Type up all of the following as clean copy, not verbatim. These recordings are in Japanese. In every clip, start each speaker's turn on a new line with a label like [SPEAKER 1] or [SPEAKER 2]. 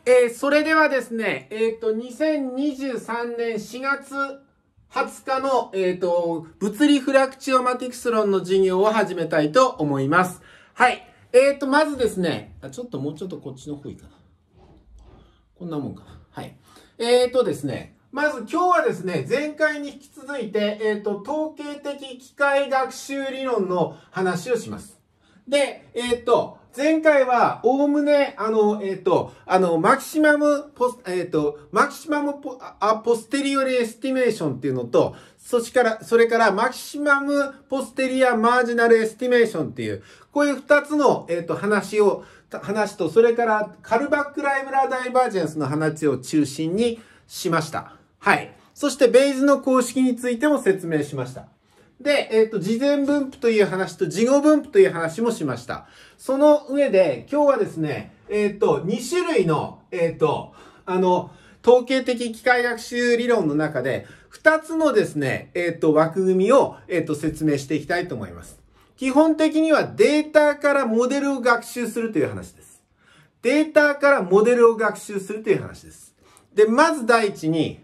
[SPEAKER 1] それではですね、2023年4月20日の、物理フラクチオマティクス論の授業を始めたいと思います。はい。まずですね、もうちょっとこっちの方いいかな。こんなもんかな。はい。ですね、まず今日はですね、前回に引き続いて、統計的機械学習理論の話をします。で、前回は、おおむね、マキシマムポステリオリエスティメーションっていうのと、それからマキシマムポステリアマージナルエスティメーションっていう、こういう二つの、話と、それからカルバックライブラダイバージェンスの話を中心にしました。はい。そして、ベイズの公式についても説明しました。で、事前分布という話と事後分布という話もしました。その上で、今日はですね、2種類の、統計的機械学習理論の中で、2つのですね、枠組みを、説明していきたいと思います。基本的にはデータからモデルを学習するという話です。データからモデルを学習するという話です。で、まず第一に、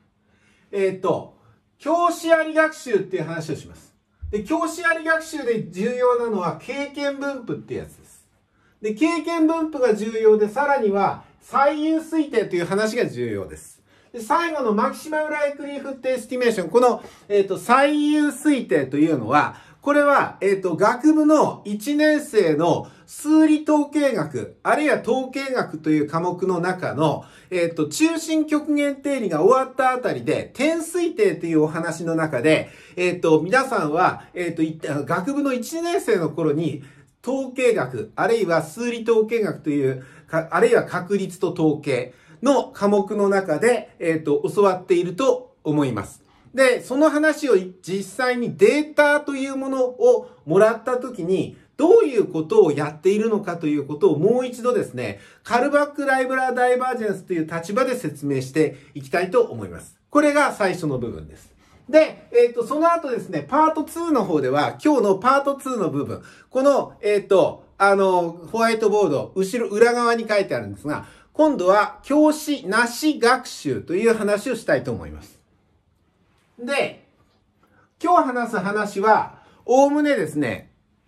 [SPEAKER 1] 教師あり学習っていう話をします。で、教師あり学習で重要なのは経験分布っていうやつです。で、経験分布が重要で、さらには最優推定という話が重要です。で、最後のマキシマムライクリーフットエスティメーション。この、最優推定というのは、これは、学部の1年生の数理統計学、あるいは統計学という科目の中の、中心極限定理が終わったあたりで、点推定というお話の中で、皆さんは、学部の1年生の頃に、統計学、あるいは数理統計学という、あるいは確率と統計の科目の中で、教わっていると思います。で、その話を実際にデータというものをもらったときに、どういうことをやっているのかということをもう一度ですね、カルバックライブラダイバージェンスという立場で説明していきたいと思います。これが最初の部分です。で、その後ですね、パート2の方では、今日のパート2の部分、この、ホワイトボード、裏側に書いてあるんですが、今度は教師なし学習という話をしたいと思います。で、今日話す話は、おおむねですね、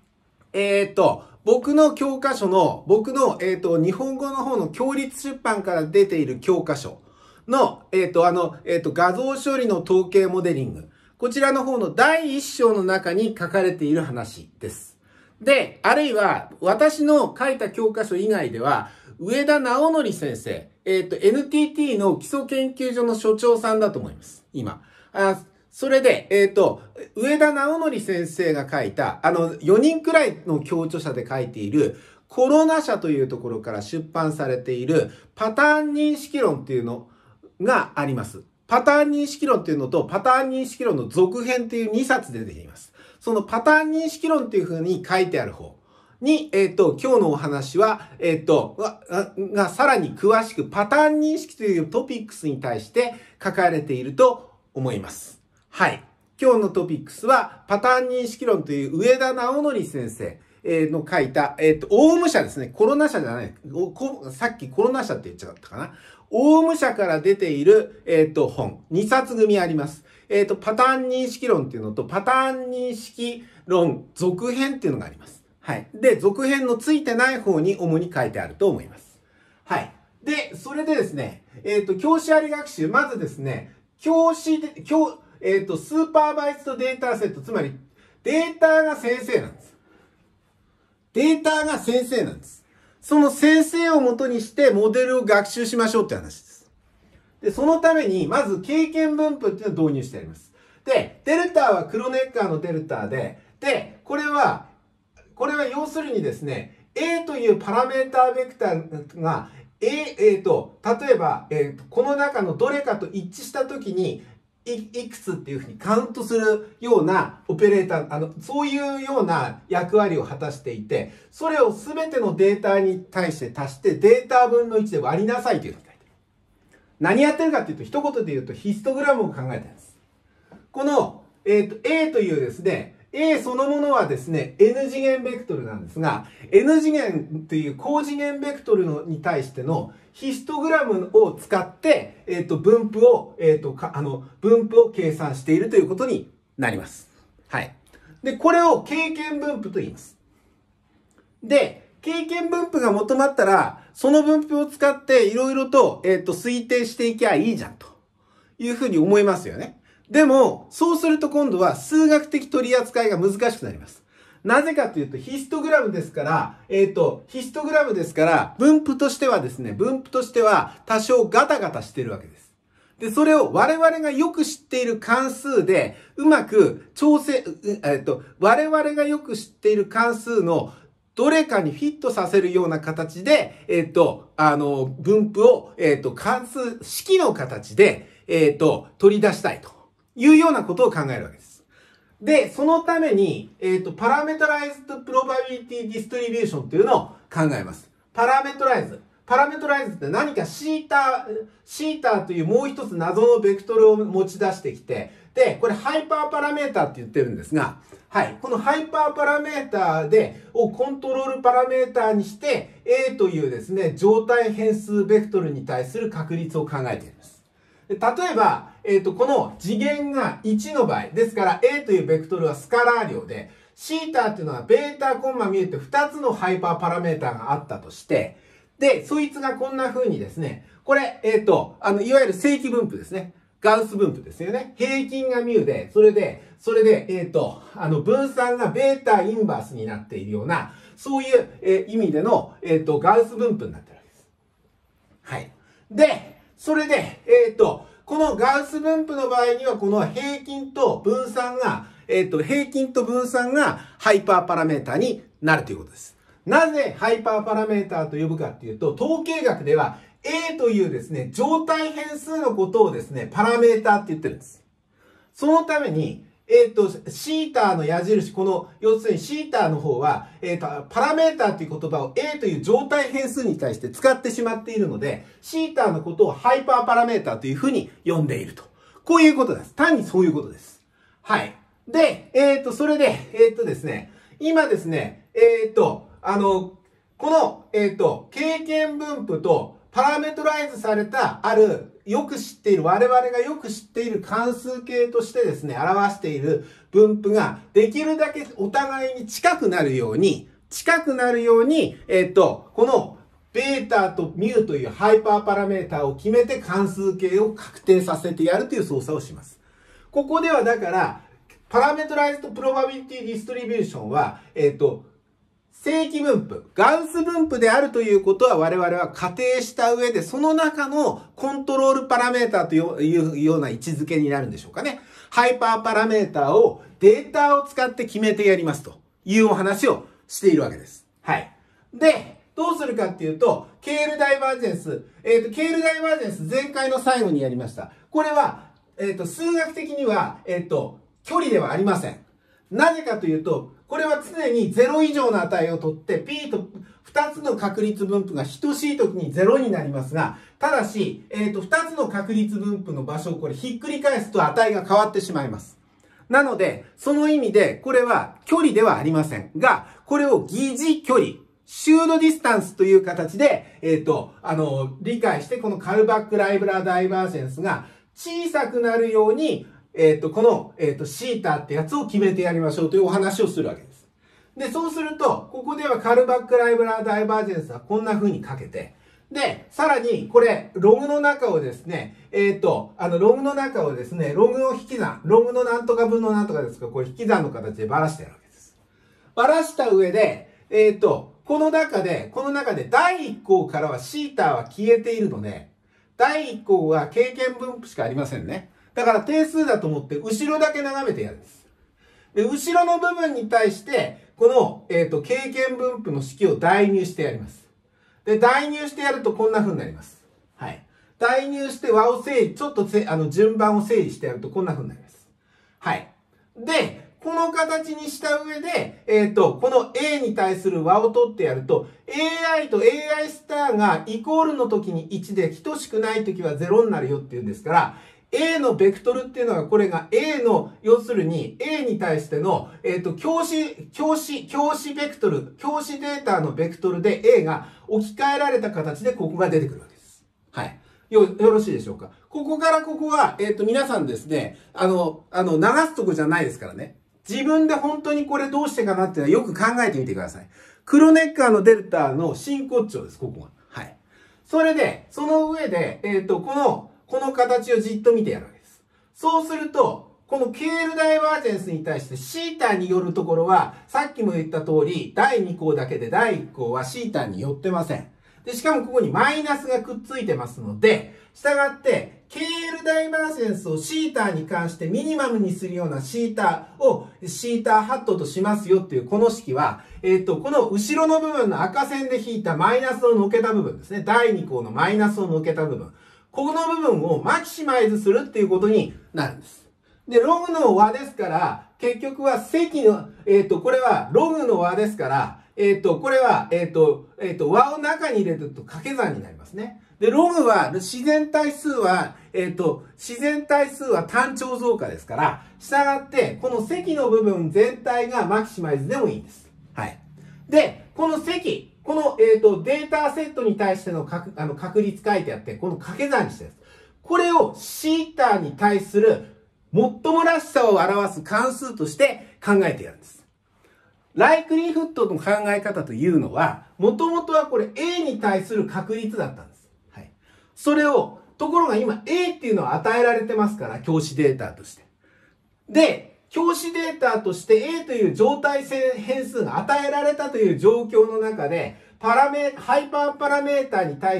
[SPEAKER 1] 僕の教科書の、日本語の方の共立出版から出ている教科書の、画像処理の統計モデリング。こちらの方の第1章の中に書かれている話です。で、あるいは、私の書いた教科書以外では、上田直則先生、NTT の基礎研究所の所長さんだと思います。今。それで、上田直則先生が書いた、4人くらいの教著者で書いている、コロナ社というところから出版されている、パターン認識論っていうのがあります。パターン認識論っていうのと、パターン認識論の続編っていう2冊で出ています。そのパターン認識論っていう風に書いてある方に、今日のお話は、さらに詳しくパターン認識というトピックスに対して書かれていると思います。はい。今日のトピックスは、パターン認識論という上田直則先生の書いた、オウム社ですね。コロナ社じゃない。さっきコロナ社って言っちゃったかな。オウム社から出ている、本。2冊組あります。パターン認識論っていうのと、パターン認識論続編っていうのがあります。はい。で、続編のついてない方に主に書いてあると思います。はい。で、それでですね、教師あり学習、まずですね、スーパーバイズドデータセット、つまりデータが先生なんです。データが先生なんです。その先生を元にしてモデルを学習しましょうって話です。で、そのために、まず経験分布っていうのを導入してあります。で、デルタはクロネッカーのデルタで、これは要するにですね、A というパラメータベクターが、例えば、この中のどれかと一致したときに、いくつっていうふうにカウントするようなオペレーター、そういうような役割を果たしていて、それをすべてのデータに対して足してデータ分の1で割りなさいというふうに書いてある。何やってるかっていうと、一言で言うとヒストグラムを考えてるんです。この、A というですね、 A そのものはですね、N 次元ベクトルなんですが、N 次元という高次元ベクトルのに対してのヒストグラムを使って、分布を計算しているということになります。はい。で、これを経験分布と言います。で、経験分布が求まったら、その分布を使っていろいろと、推定していきゃいいじゃんというふうに思いますよね。でも、そうすると今度は数学的取り扱いが難しくなります。なぜかというと、ヒストグラムですから、分布としてはですね、多少ガタガタしてるわけです。で、それを我々がよく知っている関数で、うまく我々がよく知っている関数のどれかにフィットさせるような形で、分布を、式の形で、取り出したいというようなことを考えるわけです。で、そのために、パラメトライズドプロバビリティディストリビューションというのを考えます。パラメトライズって何かシータというもう一つ謎のベクトルを持ち出してきて、で、これハイパーパラメータって言ってるんですが、はい。このハイパーパラメータをコントロールパラメータにして、A というですね、状態変数ベクトルに対する確率を考えています。例えば、この次元が1の場合、ですから A というベクトルはスカラー量で、シータっていうのはベータ、ミューって2つのハイパーパラメータがあったとして、で、そいつがこんな風にですね、これ、いわゆる正規分布ですね。ガウス分布ですよね。平均がミュで、それで、分散がベータインバースになっているような、そういう、意味での、ガウス分布になっているわけです。はい。で、それで、このガウス分布の場合には、この平均と分散がハイパーパラメータになるということです。なぜハイパーパラメータと呼ぶかっていうと、統計学では A というですね、状態変数のことをですね、パラメータって言ってるんです。そのために、シータの矢印、要するにシータの方は、パラメータっていう言葉を A という状態変数に対して使ってしまっているので、シータのことをハイパーパラメータというふうに呼んでいると。こういうことです。単にそういうことです。はい。で、それで、ですね、今ですね、この、経験分布とパラメトライズされた我々がよく知っている関数形としてですね、表している分布ができるだけお互いに近くなるように、このベータとミューというハイパーパラメータを決めて関数形を確定させてやるという操作をします。ここではだから、パラメトライズドプロバビリティディストリビューションは、正規分布、ガウス分布であるということは我々は仮定した上で、その中のコントロールパラメータというような位置づけになるんでしょうかね。ハイパーパラメータをデータを使って決めてやりますというお話をしているわけです。はい。で、どうするかっていうと、ケールダイバージェンス。前回の最後にやりました。これは、数学的には、距離ではありません。なぜかというと、これは常に0以上の値を取って、P と2つの確率分布が等しい時に0になりますが、ただし、2つの確率分布の場所をこれひっくり返すと値が変わってしまいます。なので、その意味で、これは距離ではありませんが、これを疑似距離、シュードディスタンスという形で、理解して、このカルバック・ライブラダイバージェンスが小さくなるように、シータってやつを決めてやりましょうというお話をするわけです。で、そうすると、ここではカルバック・ライブラダイバージェンスはこんな風にかけて、で、さらに、これ、ログの中をですね、ログの引き算、ログのなんとか分のなんとかですが、これ引き算の形でばらしてやるわけです。ばらした上で、この中で第1項からはシータは消えているので、第1項は経験分布しかありませんね。だから定数だと思って後ろだけ眺めてやるんです。で、後ろの部分に対して、この、経験分布の式を代入してやります。で、代入してやるとこんな風になります。はい。代入して和を整理、ちょっと順番を整理してやるとこんな風になります。はい。で、この形にした上で、この A に対する和を取ってやると、AI と AI スターがイコールの時に1で等しくない時は0になるよっていうんですから、 A のベクトルっていうのが、これが A の、要するに A に対しての、教師ベクトル、教師データのベクトルで A が置き換えられた形でここが出てくるわけです。はい。よろしいでしょうか。ここからここは、皆さんですね、流すとこじゃないですからね。自分で本当にこれどうしてかなっていうのはよく考えてみてください。クロネッカーのデルタの真骨頂です、ここが。はい。それで、その上で、この形をじっと見てやるわけです。そうすると、このケールダイバージェンスに対してシータによるところは、さっきも言った通り、第2項だけで第1項はシータによってません。で、しかもここにマイナスがくっついてますので、したがって、ケールダイバージェンスをシータに関してミニマムにするようなシータをシータハットとしますよっていうこの式は、この後ろの部分の赤線で引いたマイナスをのけた部分ですね。第2項のマイナスをのけた部分。この部分をマキシマイズするっていうことになるんです。で、ログの和ですから、結局は積の、これはログの和ですから、これは、和を中に入れると掛け算になりますね。で、ログは、自然対数は単調増加ですから、したがって、この積の部分全体がマキシマイズでもいいんです。はい。で、この積、この、データセットに対しての確率書いてあって、この掛け算にしてるんです。これをシータに対する最もらしさを表す関数として考えてやるんです。ライクリーフッドの考え方というのは、もともとはこれ A に対する確率だったんです。はい。それを、ところが今 A っていうのは与えられてますから、教師データとして。で、教師データとして A という状態性変数が与えられたという状況の中で、ハイパーパラメータに対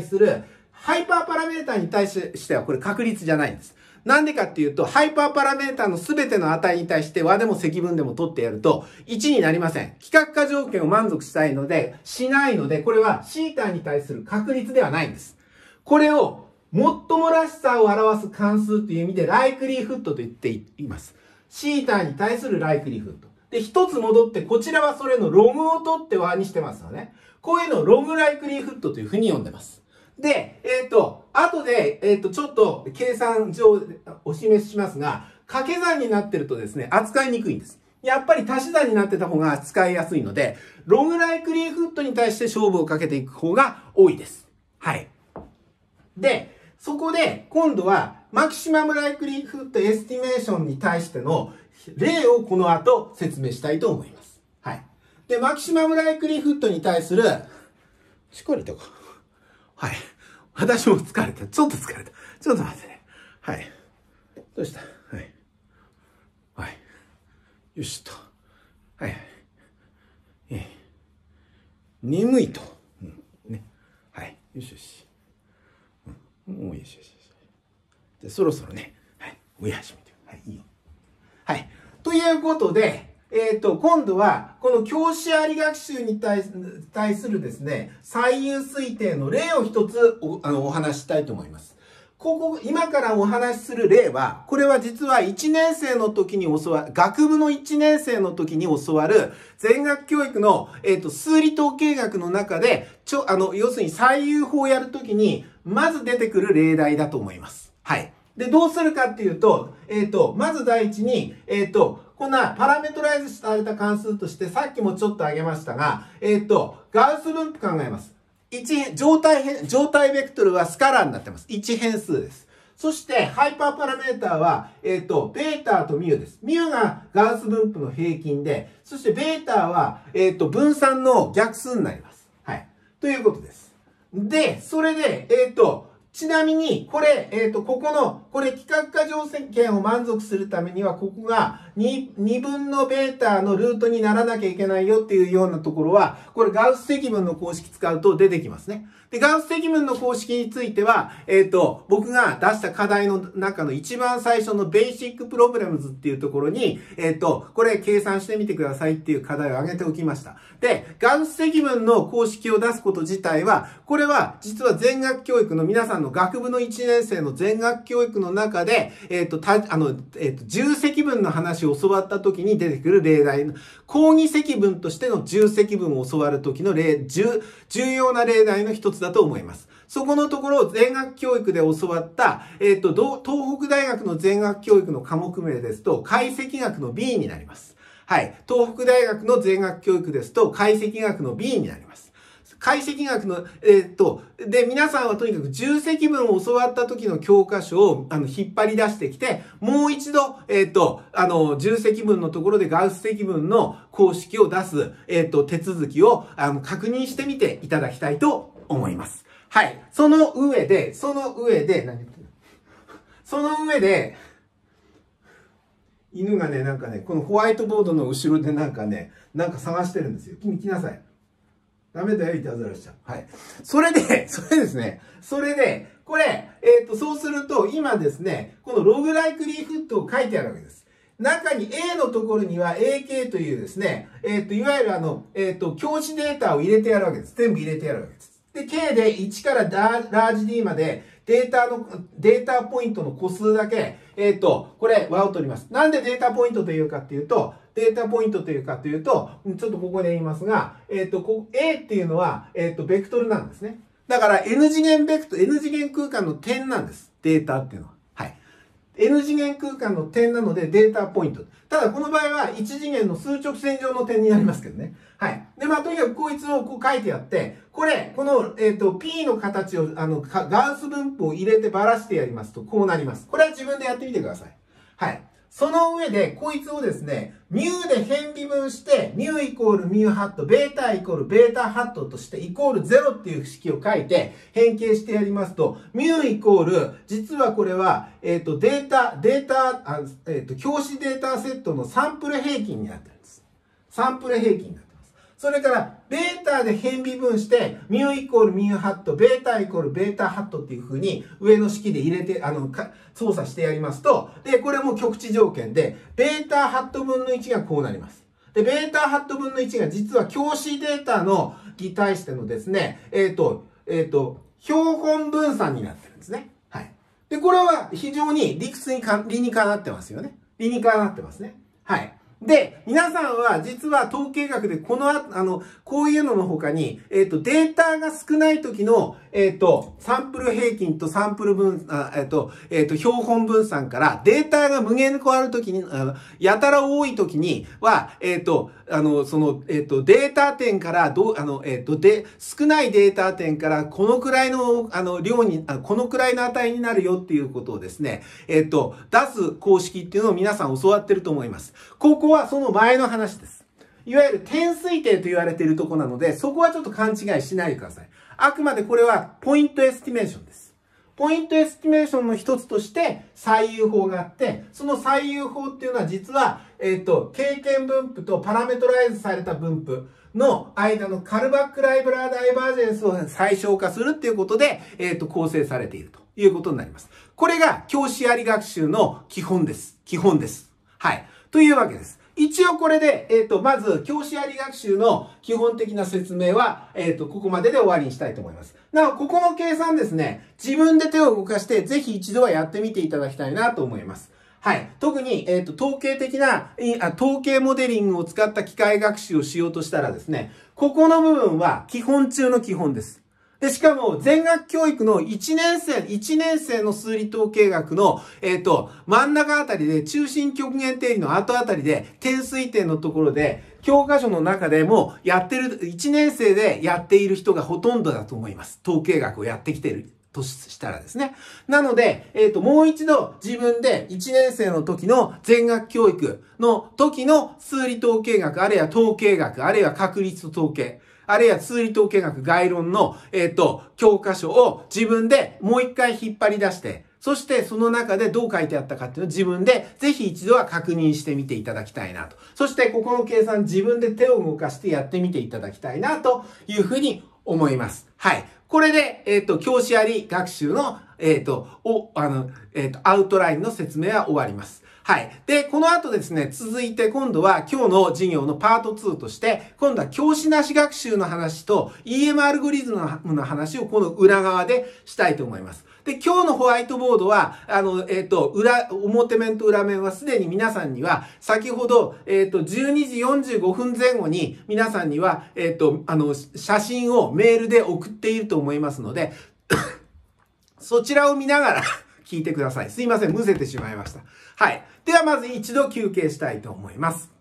[SPEAKER 1] してはこれ確率じゃないんです。なんでかっていうと、ハイパーパラメータのすべての値に対して和でも積分でも取ってやると1になりません。規格化条件を満足しないので、これはシータに対する確率ではないんです。これを最もらしさを表す関数という意味でライクリーフッドと言っています。シータに対するライクリーフッド。で、一つ戻って、こちらはそれのログを取って和にしてますよね。こういうのをログライクリーフッドというふうに呼んでます。で、後で、ちょっと計算上お示ししますが、掛け算になってるとですね、扱いにくいんです。やっぱり足し算になってた方が使いやすいので、ログライクリーフッドに対して勝負をかけていく方が多いです。はい。で、そこで、今度は、マキシマムライクリーフッドエスティメーションに対しての例をこの後説明したいと思います。はい。で、マキシマムライクリーフッドに対する、しっかりとか。はい。私も疲れた。ちょっと疲れた。ちょっと待ってね。はい。どうした？はい。はい。よしと。はいはい。眠いと。うん。ね。はい。よしよし。うん。もうよしよしよし。じゃあそろそろね。はい。おやすみと。はい。いいよ。はい。ということで、今度は、この教師あり学習に対するですね、最優推定の例を一つお話ししたいと思います。今からお話しする例は、これは実は1年生の時に学部の1年生の時に教わる全学教育の、数理統計学の中で、要するに最優法をやるときに、まず出てくる例題だと思います。はい。で、どうするかっていうと、まず第一に、こんなパラメトライズされた関数として、さっきもちょっと挙げましたが、ガウス分布考えます。状態ベクトルはスカラーになってます。1変数です。そして、ハイパーパラメータは、ベータとミュです。ミュがガウス分布の平均で、そしてベータは、分散の逆数になります。はい。ということです。で、それで、ちなみに、これ、これ、規格化条件を満足するためには、ここが2分のベータのルートにならなきゃいけないよっていうようなところは、これ、ガウス積分の公式使うと出てきますね。で、ガウス積分の公式については、僕が出した課題の中の一番最初のベーシックプロブレムズっていうところに、これ計算してみてくださいっていう課題を挙げておきました。で、ガウス積分の公式を出すこと自体は、これは実は全学教育の皆さんの学部の1年生の全学教育の中で、重積分の話を教わった時に出てくる例題の、講義積分としての重積分を教わる時の重要な例題の一つだと思います。 そこのところを全学教育で教わった、東北大学の全学教育の科目名ですと、解析学の B になります。はい。東北大学の全学教育ですと、解析学の B になります。解析学の、で、皆さんはとにかく重積分を教わった時の教科書を、引っ張り出してきて、もう一度、重積分のところでガウス積分の公式を出す、手続きを、確認してみていただきたいと思います。はい。その上で、犬がね、なんかね、このホワイトボードの後ろでなんか探してるんですよ。君来なさい。ダメだよ、いたずらしちゃう。はい。それで、これ、そうすると、今ですね、このログライクリーフットを書いてあるわけです。中に A のところには AK というですね、いわゆる教師データを入れてやるわけです。全部入れてやるわけです。で、K で1からラージ D までデータポイントの個数だけ、これ和を取ります。なんでデータポイントというかっていうと、ちょっとここで言いますが、A っていうのは、ベクトルなんですね。だから N 次元空間の点なんです。データっていうのは。はい。N 次元空間の点なのでデータポイント。ただこの場合は1次元の数直線上の点になりますけどね。はい。で、とにかくこいつをこう書いてあって、この、P の形を、ガウス分布を入れてばらしてやりますと、こうなります。これは自分でやってみてください。はい。その上で、こいつをですね、μで変微分して、μ イコール μ ハット、ベータイコールベータハットとして、イコール0っていう式を書いて、変形してやりますと、μ イコール、実はこれは、教師データセットのサンプル平均になってるんです。サンプル平均になってます。それから、ベータで変微分して、μ イコール μ ハット、ベータイコールベータハットっていう風に、上の式で入れて、操作してやりますと、で、これも極地条件で、ベータハット分の1がこうなります。で、ベータハット分の1が実は教師データに対してのですね、標本分散になってるんですね。はい。で、これは非常に理にかなってますよね。理にかなってますね。はい。で、皆さんは実は統計学でこういうのの他に、データが少ない時の、サンプル平均とサンプル標本分散からデータが無限に変わる時に、やたら多い時には、データ点から少ないデータ点からこのくらいの、量に、このくらいの値になるよっていうことをですね、出す公式っていうのを皆さん教わってると思います。ここはその前の話です。いわゆる点推定と言われているところなので、そこはちょっと勘違いしないでください。あくまでこれはポイントエスティメーションです。ポイントエスティメーションの一つとして最優法があって、その最優法っていうのは実は、経験分布とパラメトライズされた分布の間のカルバックライブラーダイバージェンスを最小化するっていうことで、構成されているということになります。これが教師あり学習の基本です。基本です。はい。というわけです。一応これで、まず、教師あり学習の基本的な説明は、ここまでで終わりにしたいと思います。なお、ここの計算ですね、自分で手を動かして、ぜひ一度はやってみていただきたいなと思います。はい。特に、統計モデリングを使った機械学習をしようとしたらですね、ここの部分は基本中の基本です。で、しかも、全学教育の1年生の数理統計学の、真ん中あたりで、中心極限定理の後あたりで、点推定のところで、教科書の中でも1年生でやっている人がほとんどだと思います。統計学をやってきているとしたらですね。なので、もう一度自分で1年生の時の全学教育の時の数理統計学、あるいは統計学、あるいは確率と統計、あるいは数理統計学概論の、教科書を自分でもう一回引っ張り出して、そしてその中でどう書いてあったかっていうのを自分でぜひ一度は確認してみていただきたいなと。そしてここの計算自分で手を動かしてやってみていただきたいなというふうに思います。はい。これで、教師あり学習の、アウトラインの説明は終わります。はい。で、この後ですね、続いて今度は今日の授業のパート2として、今度は教師なし学習の話と EM アルゴリズムの話をこの裏側でしたいと思います。で、今日のホワイトボードは、表面と裏面はすでに皆さんには、先ほど、12時45分前後に皆さんには、写真をメールで送っていると思いますので、 そちらを見ながら聞いてください。すいません、むせてしまいました。はい。ではまず一度休憩したいと思います。